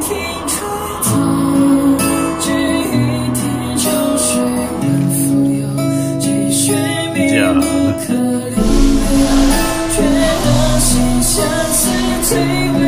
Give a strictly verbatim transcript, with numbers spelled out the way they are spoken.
可怜，却的心相思最为。